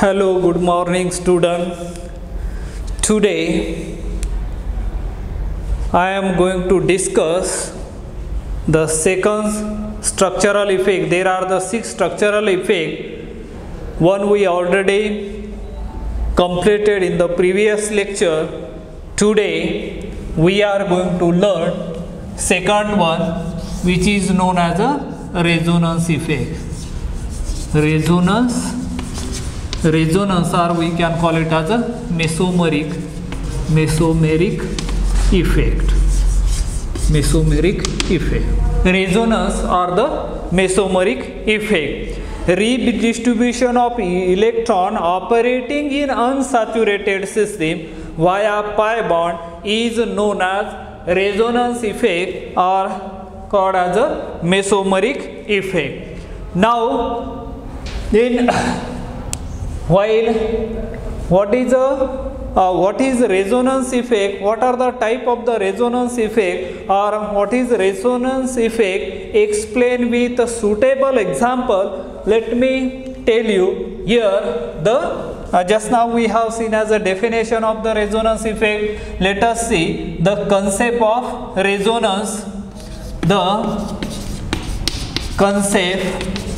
Hello, good morning student. Today I am going to discuss the second structural effect. There are the 6 structural effects. One we already completed in the previous lecture. Today we are going to learn second one, which is known as a resonance effect. Resonance, or we can call it as a mesomeric effect. Resonance or the mesomeric effect. Redistribution of electron operating in unsaturated system via pi bond is known as resonance effect or called as a mesomeric effect. Now, what is resonance effect? What are the type of the resonance effect, or what is resonance effect? Explain with a suitable example. Let me tell you here. Just now we have seen as a definition of the resonance effect. Let us see the concept of resonance. The concept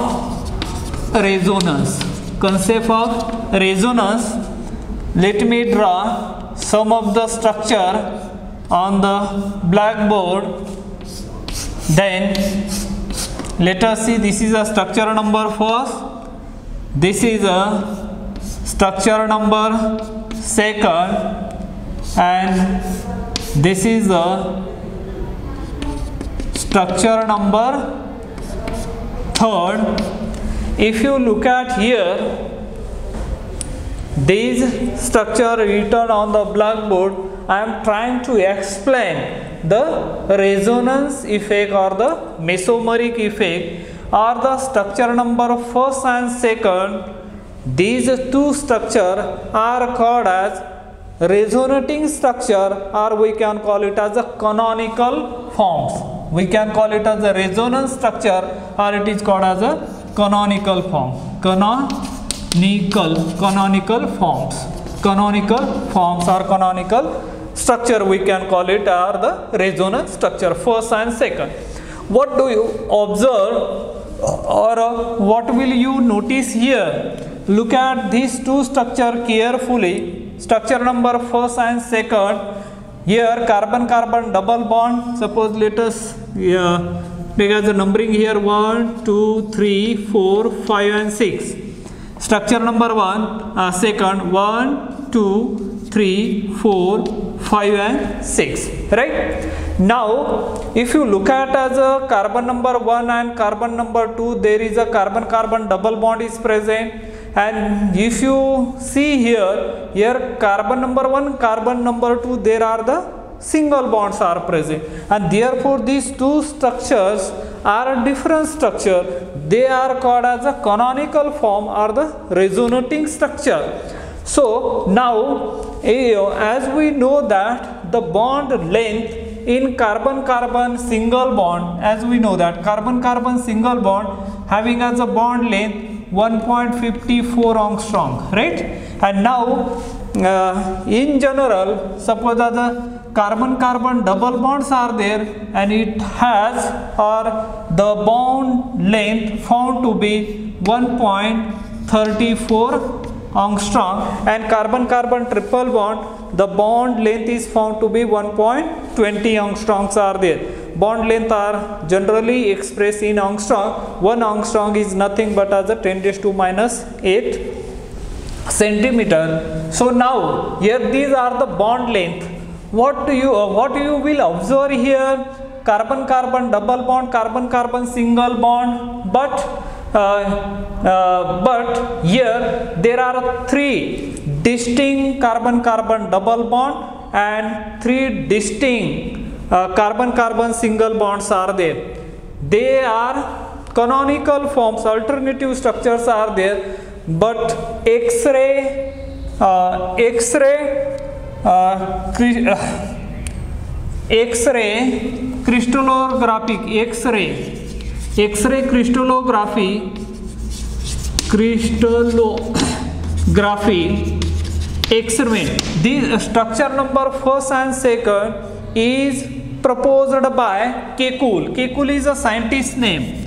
of resonance. Let me draw some of the structure on the blackboard. Then let us see, this is a structure number first, this is a structure number second, and this is a structure number third. If you look at here, these structure written on the blackboard, I am trying to explain the resonance effect or the mesomeric effect, or the structure number first and second. These two structures are called as resonating structure, or we can call it as a canonical forms. We can call it as a resonance structure, or it is called as a canonical form. Canonical forms or canonical structure, we can call it, are the resonance structure first and second. What do you observe, or what will you notice here? Look at these two structures carefully. Structure number first and second. Here carbon-carbon double bond. Suppose let us take as a numbering here 1, 2, 3, 4, 5 and 6. Structure number 1, second 1, 2, 3, 4, 5 and 6. Right? Now, if you look at as a carbon number 1 and carbon number 2, there is a carbon-carbon double bond is present. And if you see here carbon number 1, carbon number 2, there are the single bonds are present, and therefore these two structures are a different structure. They are called as a canonical form or the resonating structure. So now, as we know that the bond length in carbon-carbon single bond, as we know that carbon-carbon single bond having as a bond length 1.54 angstrom, right? And now in general, suppose that the carbon-carbon double bonds are there, and it has the bond length found to be 1.34 angstrom, and carbon-carbon triple bond, the bond length is found to be 1.20 angstroms are there. Bond length are generally expressed in angstrom. 1 angstrom is nothing but as a 10⁻⁸ centimeter. So now here these are the bond length. What you will observe here? Carbon-carbon double bond, carbon-carbon single bond, but here there are 3 distinct carbon-carbon double bond and 3 distinct carbon-carbon single bonds are there. They are canonical forms, alternative structures are there, but X-ray crystallography experiment. The structure number first and second is proposed by Kekulé. Kekulé is a scientist name.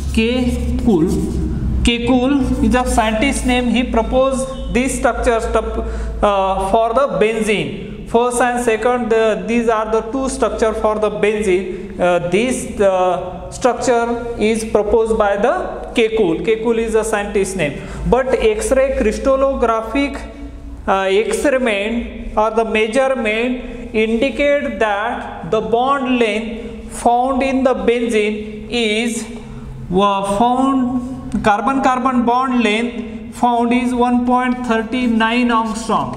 Kekulé is a scientist name. He proposed this structure for the benzene. First and second, these are the two structure for the benzene. This structure is proposed by the Kekulé. Kekulé is a scientist name. But X-ray crystallographic experiment or the measurement indicate that the bond length found in the benzene is carbon-carbon bond length found is 1.39 angstrom.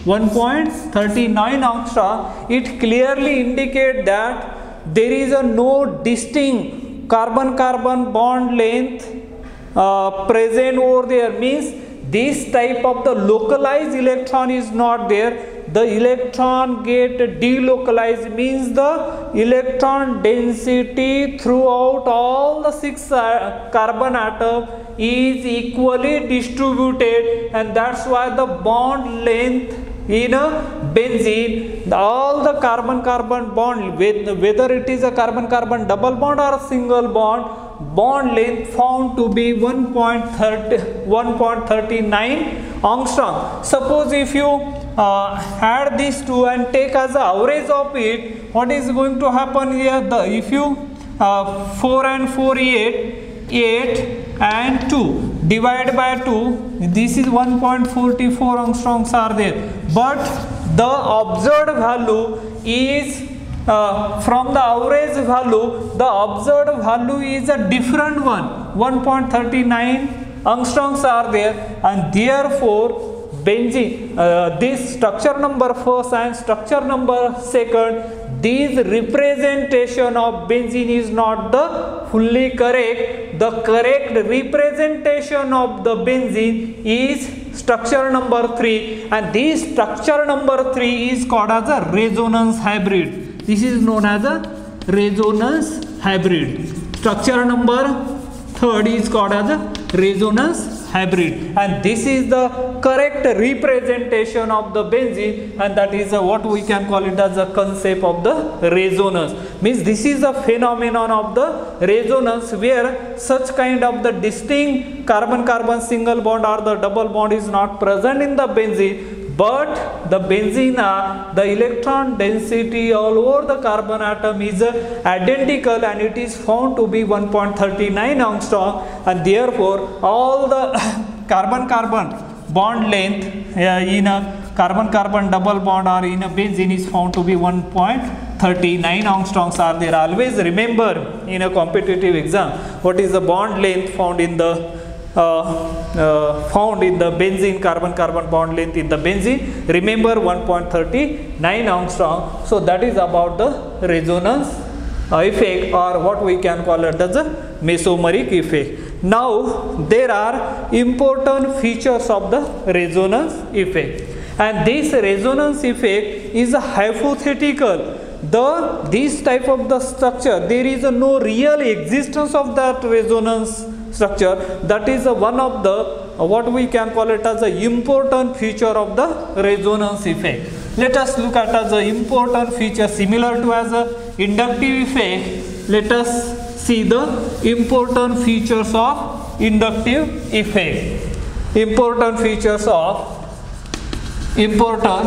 1.39 angstrom. It clearly indicates that there is no distinct carbon-carbon bond length present over there. Means this type of the localized electron is not there. The electron get delocalized, means the electron density throughout all the 6 carbon atom is equally distributed, and that's why the bond length in a benzene, all the carbon-carbon bond, whether it is a carbon-carbon double bond or a single bond, bond length found to be 1.39 angstrom. Suppose if you add these two and take as an average of it, what is going to happen here? If you 4 and 4 8 and 2 divide by 2, this is 1.44 angstroms are there, but the observed value is from the average value, the observed value is a different one. 1.39 angstroms are there, and therefore benzene, this structure number first and structure number second, this representation of benzene is not the fully correct. The correct representation of the benzene is structure number 3, and this structure number 3 is called as a resonance hybrid. This is known as a resonance hybrid. Structure number 3 is called as a resonance hybrid, and this is the correct representation of the benzene, and that is what we can call it as a concept of the resonance. Means this is a phenomenon of the resonance where such kind of the distinct carbon-carbon single bond or the double bond is not present in the benzene, but the benzene, the electron density all over the carbon atom is identical, and it is found to be 1.39 angstrom, and therefore all the carbon-carbon bond length in a carbon-carbon double bond or in a benzene is found to be 1.39 angstroms are there. Always remember in a competitive exam what is the bond length found in the benzene, carbon-carbon bond length in the benzene. Remember 1.39 angstrom. So that is about the resonance effect, or what we can call it as a mesomeric effect. Now there are important features of the resonance effect, and this resonance effect is hypothetical. This type of the structure, there is no real existence of that resonance structure. That is one of the what we can call it as an important feature of the resonance effect. Let us look at as an important feature similar to as a inductive effect. Let us see the important features of inductive effect. Important features of inductive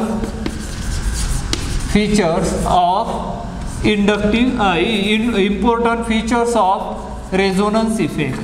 important features of resonance effect.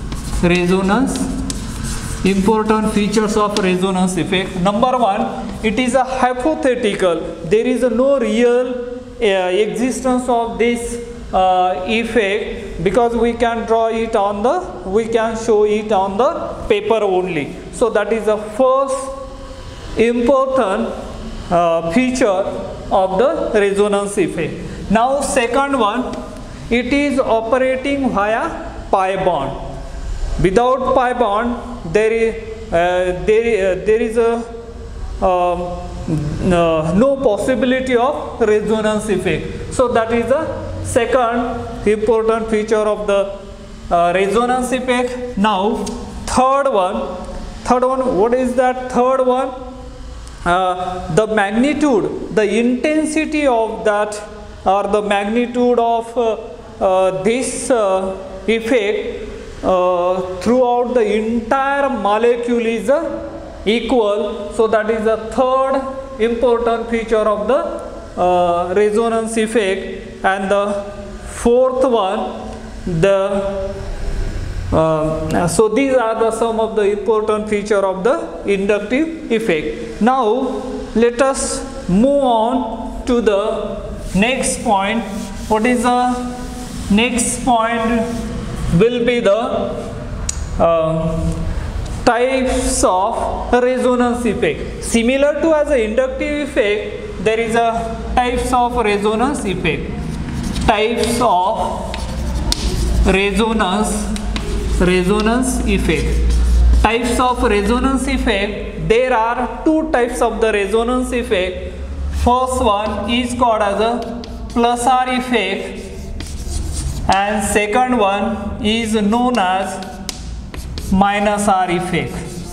Important features of resonance effect. Number 1, it is a hypothetical. There is no real existence of this effect, because we can draw it on we can show it on the paper only. So that is the first important feature of the resonance effect. Now second one, it is operating via pi bond. Without pi bond, there is no possibility of resonance effect. So that is the second important feature of the resonance effect. Now third one, Third one, what is that third one? The magnitude, the intensity of that, or the magnitude of this effect throughout the entire molecule is equal. So that is the third important feature of the resonance effect. And the fourth one, so these are the some of the important feature of the inductive effect. Now let us move on to the next point. What is the next point? Will be the types of resonance effect. Similar to as an inductive effect, there is a types of resonance effect. Types of resonance effect. Types of resonance effect. There are two types of the resonance effect. First one is called as a pulsar effect, and second one is known as minus R effect.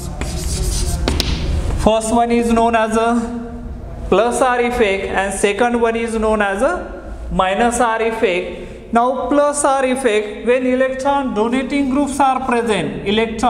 First one is known as a pulsar effect, and second one is known as a minus R effect. Now pulsar effect, when electron donating groups are present,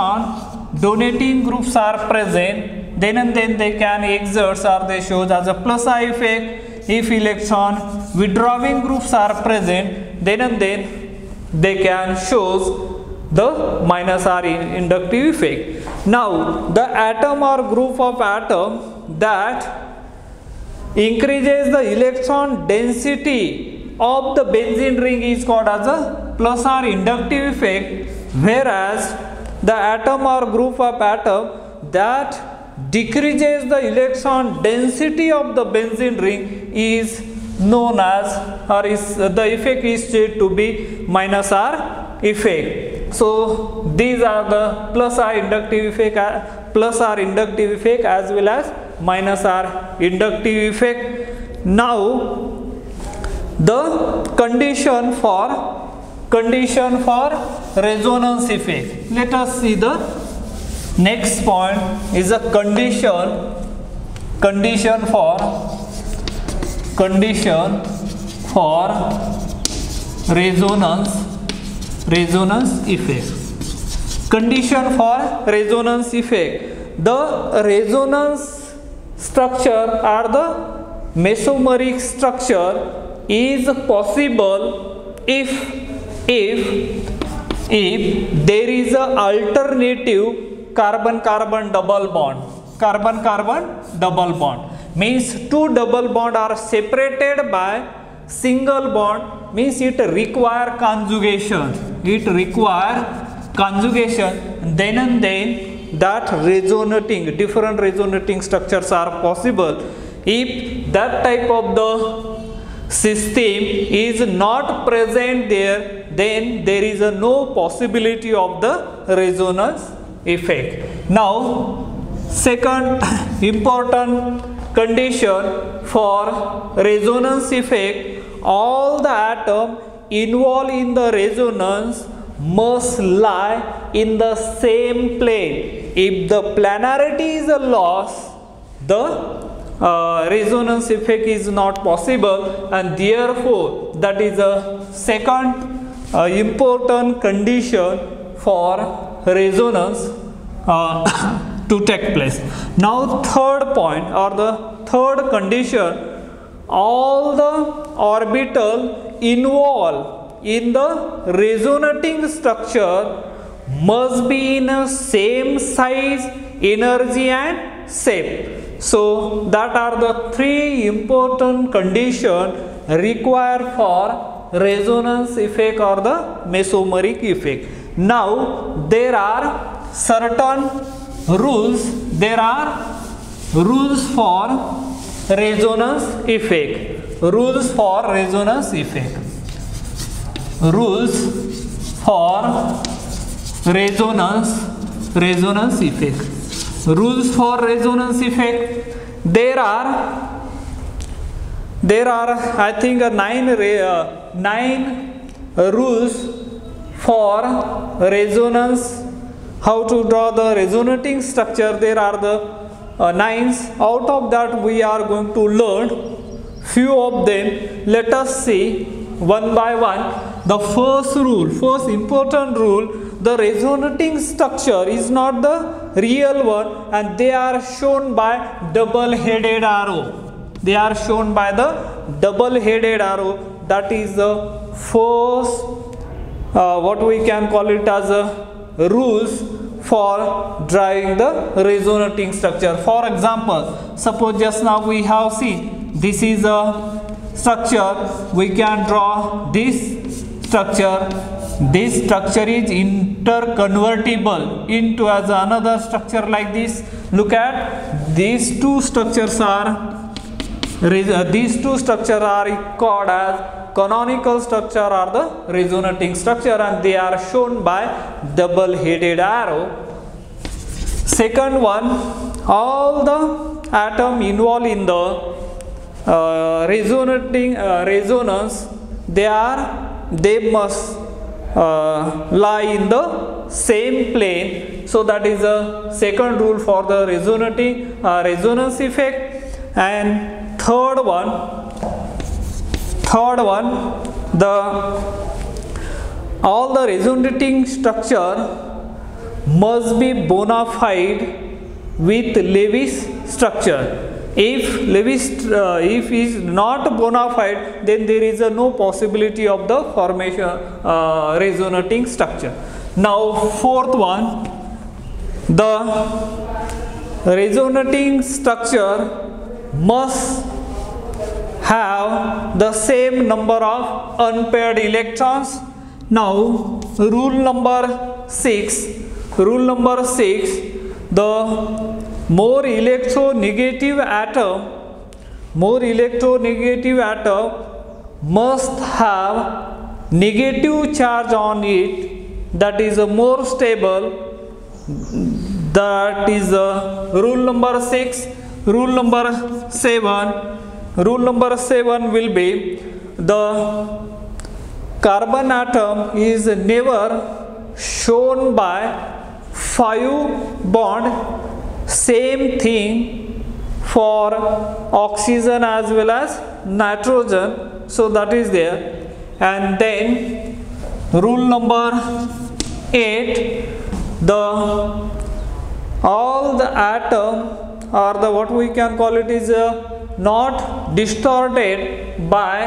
then and then they can exert, or they show as a pulsar effect. If electron withdrawing groups are present, then and then they can show the minus R inductive effect. Now the atom or group of atom that increases the electron density of the benzene ring is called as a pulsar inductive effect, whereas the atom or group of atom that decreases the electron density of the benzene ring is known as, or is the effect is said to be minus R effect. So these are the pulsar inductive effect as well as minus R inductive effect. Now the condition for resonance effect. Let us see the next point is a condition for resonance effect. Condition for resonance effect. The resonance structure or the mesomeric structure is possible if there is a alternative carbon-carbon double bond. Means two double bond are separated by single bond, means it require conjugation. Then and then that different resonating structures are possible. If that type of the system is not present there, then there is no possibility of the resonance effect. Now second important condition for resonance effect, all the atoms involved in the resonance must lie in the same plane. If the planarity is lost, the resonance effect is not possible, and therefore that is a second important condition for resonance to take place. Now third point or the third condition, all the orbital involved in the resonating structure must be in a same size, energy and shape. So that are the three important conditions required for resonance effect or the mesomeric effect. Now there are certain rules. There are rules for resonance effect. Rules for resonance effect. Rules for resonance effect. Rules for resonance effect. There are I think nine rules for resonance How to draw the resonating structure? There are the 9s. Out of that we are going to learn few of them. Let us see one by one. The first rule, first important rule, the resonating structure is not the real one, and they are shown by double-headed arrow. They are shown by the double-headed arrow. That is the first, what we can call it as a rules for drawing the resonating structure. For example, suppose just now we have seen this is a structure. We can draw this structure. This structure is interconvertible into as another structure like this. Look at these two structures are called as canonical structure or the resonating structure, and they are shown by double-headed arrow. Second one, all the atom involved in the resonance, they must lie in the same plane. So that is the second rule for the resonating resonance effect. And third one, all the resonating structure must be bona fide with Lewis structure. If is not bona fide, then there is no possibility of the formation resonating structure. Now fourth one, the resonating structure must have the same number of unpaired electrons. Now rule number 6, the more electronegative atom must have negative charge on it, that is more stable. That is rule number 6. Rule number 7 will be the carbon atom is never shown by 5 bond. Same thing for oxygen as well as nitrogen. So that is there. And then rule number 8, all the atom or the what we can call it is not distorted by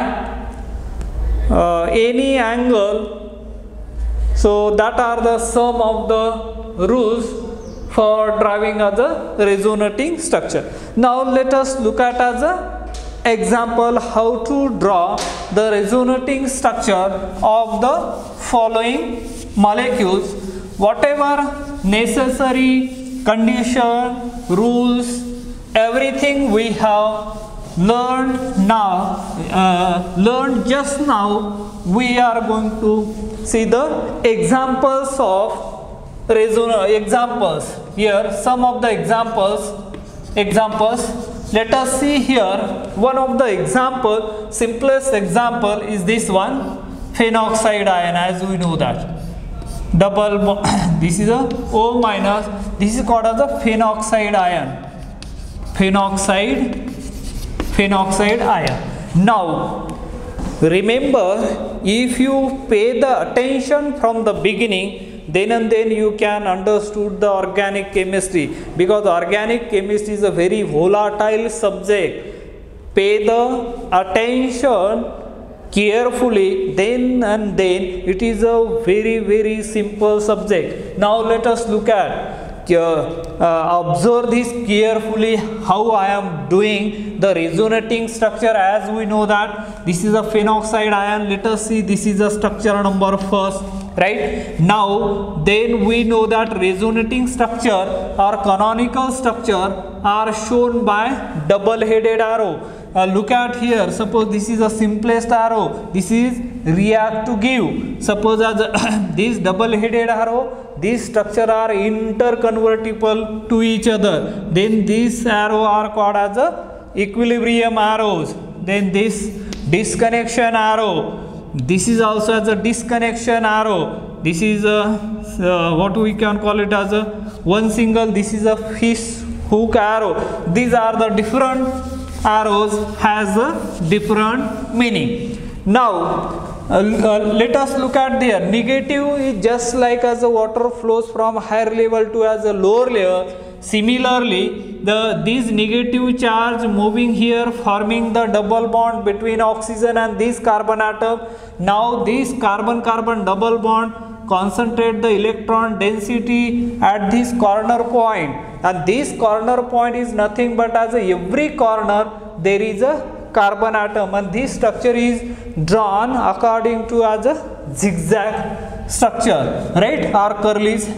any angle. So that are the sum of the rules for drawing as a resonating structure. Now let us look at as a example how to draw the resonating structure of the following molecules. Whatever necessary condition, rules, everything we have learned just now, we are going to see the examples of examples. Here some of the examples. Let us see here one of the example. Simplest example is this one, phenoxide ion, as we know that. This is a O minus, this is called as a phenoxide ion. Phenoxide ion. Now remember, if you pay the attention from the beginning, then and then you can understood the organic chemistry, because organic chemistry is a very volatile subject. Pay the attention carefully, then and then it is a very simple subject. Now let us look at observe this carefully, how I am doing the resonating structure. As we know that this is a phenoxide ion. Let us see, this is a structure number first, right? Now then we know that resonating structure or canonical structure are shown by double-headed arrow. Look at here, suppose this is a simplest arrow, this is react to give. Suppose as this double-headed arrow, these structure are interconvertible to each other. Then these arrow are called as a equilibrium arrows. Then this disconnection arrow, this is also as a disconnection arrow. this is a what we can call it as a one single, this is a fish hook arrow. These are the different arrows has a different meaning. Now let us look at there. Negative is just like as the water flows from higher level to as a lower level. Similarly, these negative charge moving here forming the double bond between oxygen and this carbon atom. Now this carbon-carbon double bond concentrate the electron density at this corner point, and this corner point is nothing but as every corner there is a carbon atom, and this structure is drawn according to as a zigzag structure, right, or Curly's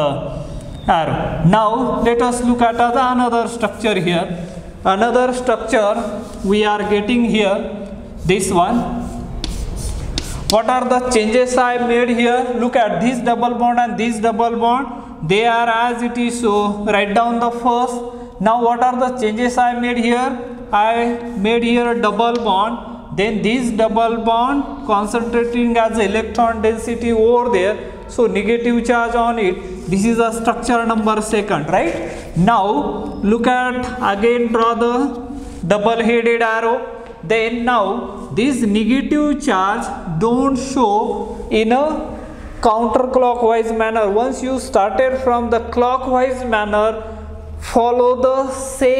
arrow. Now let us look at another structure here. Another structure we are getting here, this one. What are the changes I made here? Look at this double bond and this double bond, they are as it is, so write down the first. Now what are the changes I made here? I made here a double bond, then this double bond concentrating as electron density over there, so negative charge on it. This is a structure number second, right? Now look at, again draw the double headed arrow. Then now this negative charge don't show in a counterclockwise manner. Once you started from the clockwise manner, follow the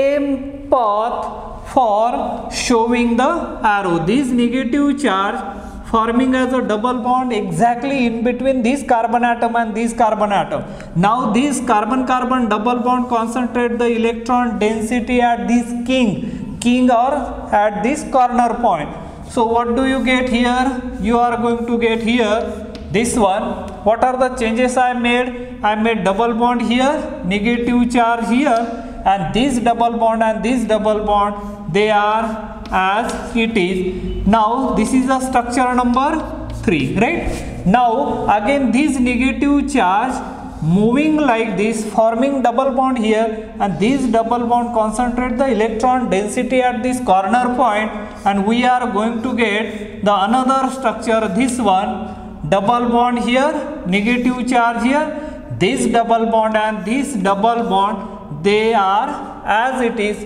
same path for showing the arrow. This negative charge forming as a double bond exactly in between this carbon atom and this carbon atom. Now this carbon-carbon double bond concentrate the electron density at this king or at this corner point. So what do you get here? You are going to get here this one. What are the changes I made? I made double bond here, negative charge here, and this double bond and this double bond, they are as it is. Now this is the structure number 3, right? Now again this negative charge moving like this, forming double bond here, and this double bond concentrate the electron density at this corner point, and we are going to get the another structure, this one, double bond here, negative charge here, this double bond and this double bond, they are as it is.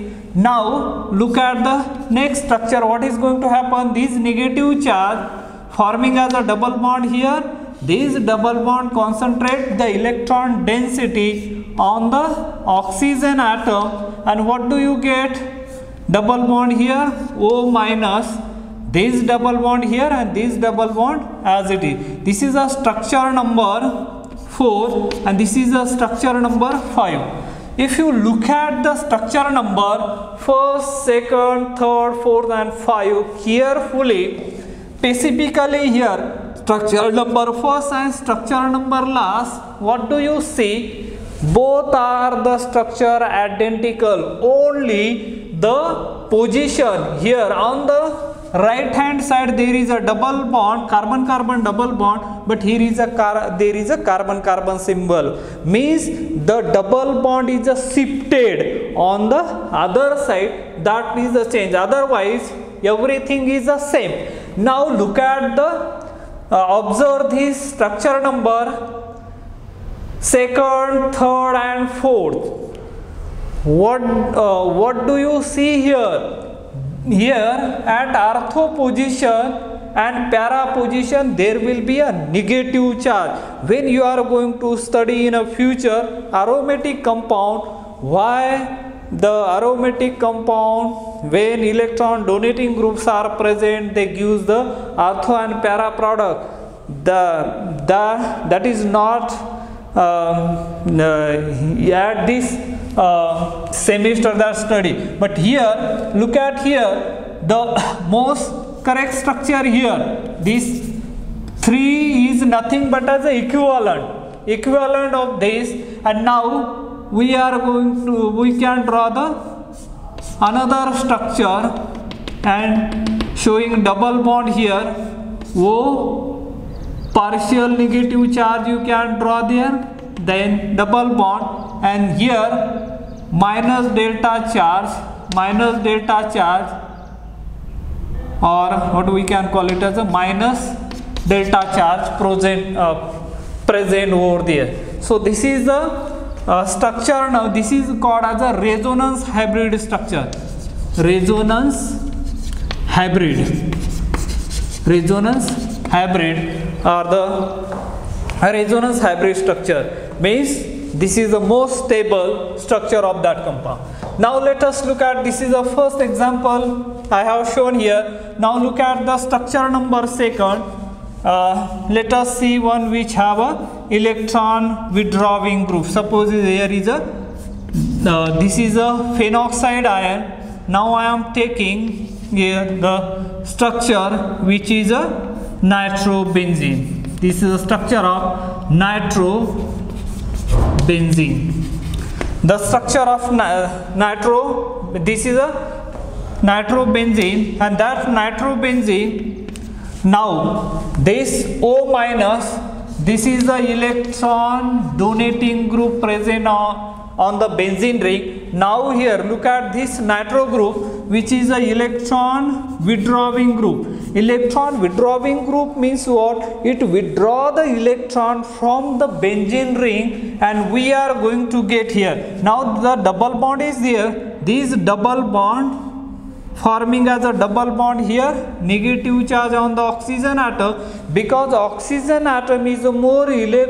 Now look at the next structure. What is going to happen? This negative charge forming as a double bond here, this double bond concentrate the electron density on the oxygen atom, and what do you get? Double bond here, O minus, this double bond here and this double bond as it is. This is a structure number 4 and this is a structure number 5. If you look at the structure number 1st, 2nd, 3rd, 4th and 5 carefully, specifically here, structure number 1st and structure number last, what do you see? Both are the structure identical, only the position here on the right hand side there is a double bond, carbon-carbon double bond, but here is there is a carbon-carbon symbol, means the double bond is shifted on the other side, that is the change, otherwise everything is the same. Now look at the observe this structure number 2nd, 3rd and 4th. What do you see here? Here at ortho position and para position there will be a negative charge. When you are going to study in a future aromatic compound, why the aromatic compound, when electron donating groups are present, they give the ortho and para product. That is not at this semester that study, but here look at here the most correct structure here. This 3 is nothing but as a equivalent of this, and now we can draw the another structure and showing double bond here. O partial negative charge you can draw there, then double bond, and here minus delta charge, or what we can call it as a minus delta charge present present over there. So this is the structure. Now this is called as a resonance hybrid structure. Resonance hybrid or the resonance hybrid structure means this is the most stable structure of that compound. Now let us look at, this is the first example I have shown here. Now look at the structure number second. Let us see one which have a electron withdrawing group. Suppose there is a this is a phenoxide ion. Now I am taking here the structure which is a nitrobenzene. This is the structure of nitrobenzene. The structure of this is a nitrobenzene, and that nitrobenzene, now this O minus, this is the electron donating group present on the benzene ring. Now here look at this nitro group which is a electron withdrawing group. Electron withdrawing group means what? It withdraw the electron from the benzene ring, and we are going to get here. Now the double bond is there. This double bond forming as a double bond here, negative charge on the oxygen atom, because oxygen atom is more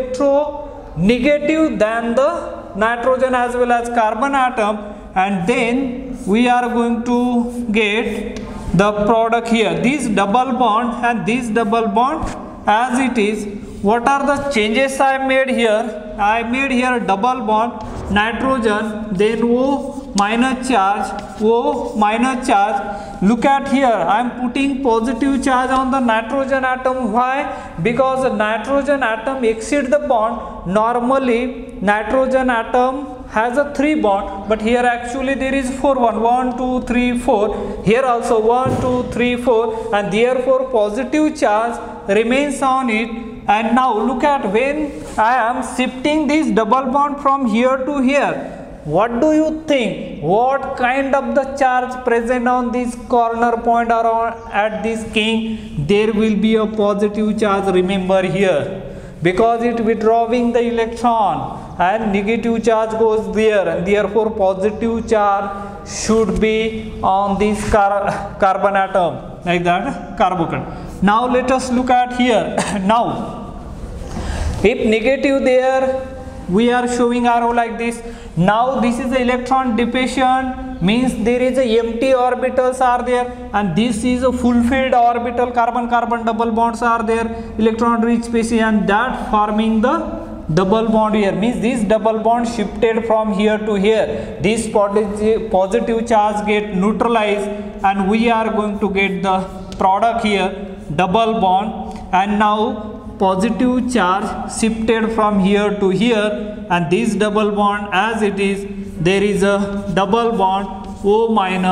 electronegative than the nitrogen as well as carbon atom, and then we are going to get the product here, this double bond and this double bond as it is. What are the changes I made here? I made here double bond, nitrogen, then O minus charge, O minus charge. Look at here, I am putting positive charge on the nitrogen atom. Why? Because the nitrogen atom exceeds the bond. Normally nitrogen atom has a 3 bond, but here actually there is 4 bond, 1 2 3 4, here also 1 2 3 4, and therefore positive charge remains on it. And now look at, when I am shifting this double bond from here to here, what do you think? What kind of the charge present on this corner point or at this king? There will be a positive charge, remember here, because it withdrawing the electron and negative charge goes there, and therefore positive charge should be on this carbon atom, like that carbon. Now let us look at here. Now if negative there, we are showing arrow like this. Now this is the electron depletion, means there is a empty orbitals are there, and this is a fulfilled orbital, carbon-carbon double bonds are there, electron rich species, and that forming the double bond here, means this double bond shifted from here to here. This positive charge get neutralized, and we are going to get the product here, double bond, and now positive charge shifted from here to here, and this double bond as it is, there is a double bond O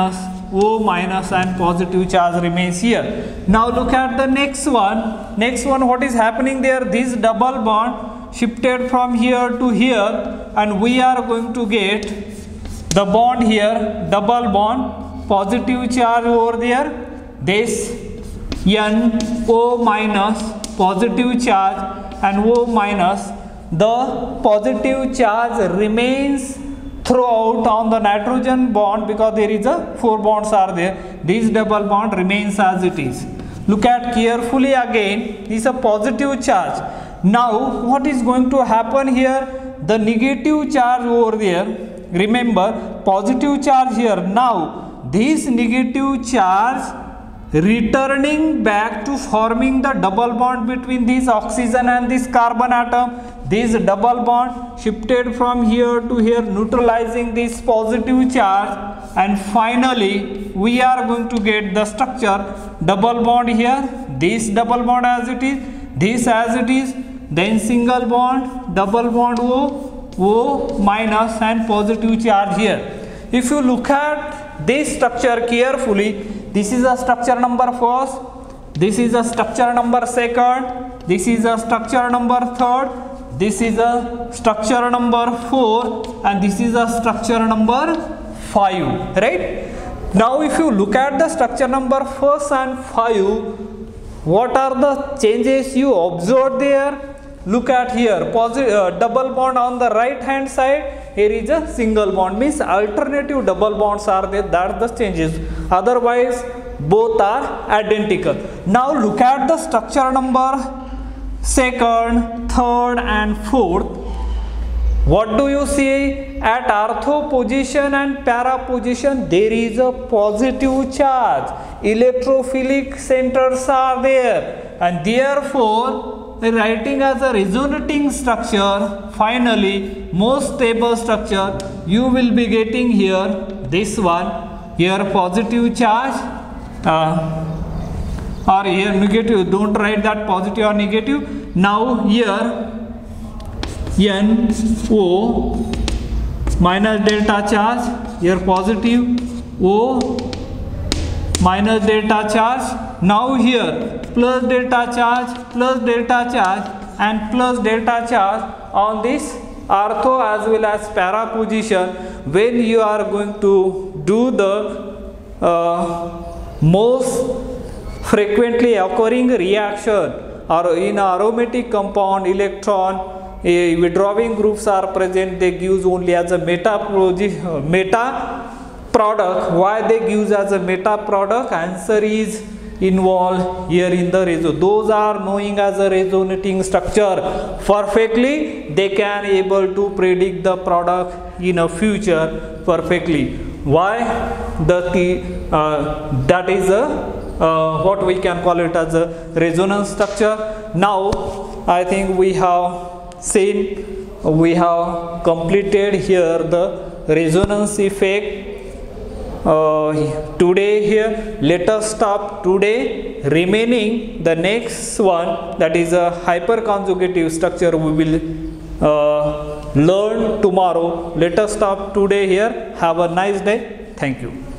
minus and positive charge remains here. Now look at the next one. Next one, what is happening there? This double bond shifted from here to here, and we are going to get the bond here, double bond, positive charge over there, this NO minus, positive charge, and O minus. The positive charge remains throughout on the nitrogen bond because there is a 4 bonds are there. This double bond remains as it is. Look at carefully again, this is a positive charge. Now what is going to happen here? The negative charge over there, remember positive charge here. Now this negative charge returning back to forming the double bond between this oxygen and this carbon atom. This double bond shifted from here to here, neutralizing this positive charge, and finally we are going to get the structure, double bond here, this double bond as it is, this as it is, then single bond, double bond O minus, and positive charge here. If you look at this structure carefully, this is a structure number first, this is a structure number second, this is a structure number third, this is a structure number 4, and this is a structure number 5, right? Now if you look at the structure number 1 and 5, what are the changes you observed there? look at here, double bond on the right hand side, here is a single bond, means alternative double bonds are there, that the changes, otherwise both are identical. Now look at the structure number second, third and fourth. What do you see? At ortho position and para position there is a positive charge, electrophilic centers are there, and therefore writing as a resonating structure, finally most stable structure, you will be getting here this one, here positive charge or here negative, don't write that positive or negative. Now here NO minus delta charge, here positive, O minus delta charge. Now here plus delta charge and plus delta charge on this ortho as well as para position. When you are going to do the most frequently occurring reaction or in aromatic compound, electron withdrawing groups are present, they gives only as a meta product. Why they gives as a meta product? Answer is involved here in the reso. Those are knowing as a resonating structure perfectly, they can able to predict the product in a future perfectly. Why? That is a what we can call it as a resonance structure. Now I think we have seen, we have completed here the resonance effect today here. Let us stop today. Remaining the next one, that is a hyperconjugative structure, we will learn tomorrow. Let us stop today here. Have a nice day. Thank you.